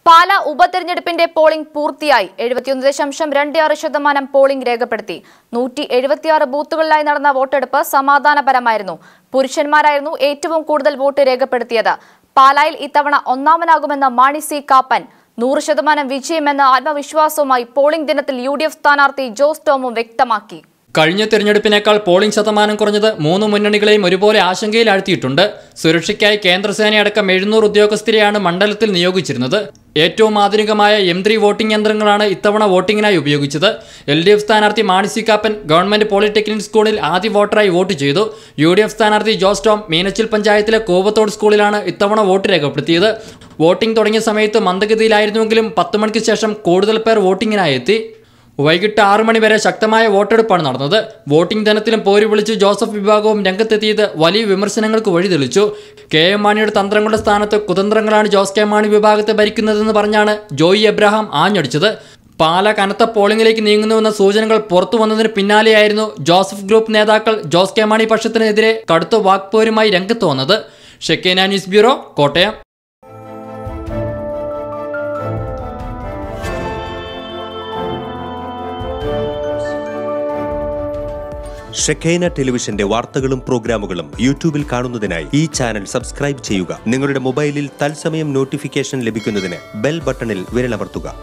പാല ഉപതെരഞ്ഞെടുപ്പിന്റെ polling പൂർത്തിയായി 71.26% polling രേഖപ്പെടുത്തി. 176 ബൂത്തുകളിലായി നടന്ന വോട്ടെടുപ്പ് സമാധാനപരമായിരുന്നു. പുരുഷന്മാരായിരുന്നു ഏറ്റവും കൂടുതൽ വോട്ട് രേഖപ്പെടുത്തിയത്. പാലായിൽ ഇത്തവണ ഒന്നാമനാകുമെന്ന് മാണി സി കാപ്പൻ. 100% വിജയമെന്ന ആത്മവിശ്വാസവുമായി പോളിംഗ് ദിനത്തിൽ UDF സ്ഥാനാർത്ഥി ജോസ് ടോമും വ്യക്തമാക്കി. കഴിഞ്ഞ തെരഞ്ഞെടുപ്പിനേക്കാൾ പോളിംഗ് ശതമാനം കുറഞ്ഞത് മൂന്ന് മുന്നണികളെയും ഒരുപോലെ ആശങ്കയിലാഴ്ത്തിയിട്ടുണ്ട്. സുരക്ഷയ്ക്കായി കേന്ദ്രസേനയടക്കം 700 ഉദ്യോഗസ്ഥരെയാണ് മണ്ഡലത്തിൽ നിയോഗിച്ചിരുന്നത്. ഏറ്റവും ആധുനികമായ M3 വോട്ടിംഗ് യന്ത്രങ്ങളാണ് ഇത്തവണ വോട്ടിങ്ങിനായി ഉപയോഗിച്ചത്. LDF സ്ഥാനാർത്ഥി Mani C Kappan government polytechnic സ്കൂളിൽ ആദ്യ വോട്ടറായി വോട്ട് ചെയ്തു. UDF സ്ഥാനാർത്ഥി ജോസ് ടോം മീനച്ചിൽ പഞ്ചായത്തിലെ കൂവത്തോട് സ്കൂളിലാണ് ഇത്തവണ വോട്ട് രേഖപ്പെടുത്തിയത്. വോട്ടിംഗ് തുടങ്ങിയ സമയത്ത് മന്ദഗതിയിലായിരുന്നുവെങ്കിലും 10 മണിക്ക് ശേഷം കൂടുതൽ പേർ വോട്ടിങ്ങിനായി എത്തി. വൈകിട്ട് 6 മണി വരെ ശക്തമായ വോട്ടെടുപ്പാണ് നടന്നത്. വോട്ടിംഗ് ദിനത്തിലും പോര് വിളിച്ച് ജോസഫ് വിഭാഗവും രംഗത്തെത്തിയത് വലിയ വിമർശനങ്ങൾക്ക് വഴിതെളിച്ചു. KM മാണിയുടെ തന്ത്രങ്ങളുടെ സ്ഥാനത്ത് കുതന്ത്രങ്ങളാണ് ജോസ് കെ മാണി വിഭാഗത്തെ ഭരിക്കുന്നതെന്ന് പറഞ്ഞാണ് ജോയി എബ്രഹാം ആഞ്ഞടിച്ചത്. പാല കനത്ത പോളിംഗിലേക്ക് നീങ്ങുന്നുവെന്ന സൂചനകൾ പുറത്തു വന്നതിന് പിന്നാലെയായിരുന്നു ജോസഫ് ഗ്രൂപ്പ് നേതാക്കൾ ജോസ് കെ മാണി പക്ഷത്തിനെതിരെ കടുത്ത വാക്പോരുമായി രംഗത്ത് വന്നത്. Shekinah news bureau, Kottayam. Shekinah ടെലിവിഷന്റെ വാർത്തകളും പ്രോഗ്രാമുകളും യൂട്യൂബിൽ കാണുന്നതിനായി ഈ ചാനൽ സബ്സ്ക്രൈബ് ചെയ്യുക. നിങ്ങളുടെ മൊബൈലിൽ തത്സമയം നോട്ടിഫിക്കേഷൻ ലഭിക്കുന്നതിന് ബെൽ ബട്ടണിൽ വിരലമർത്തുക.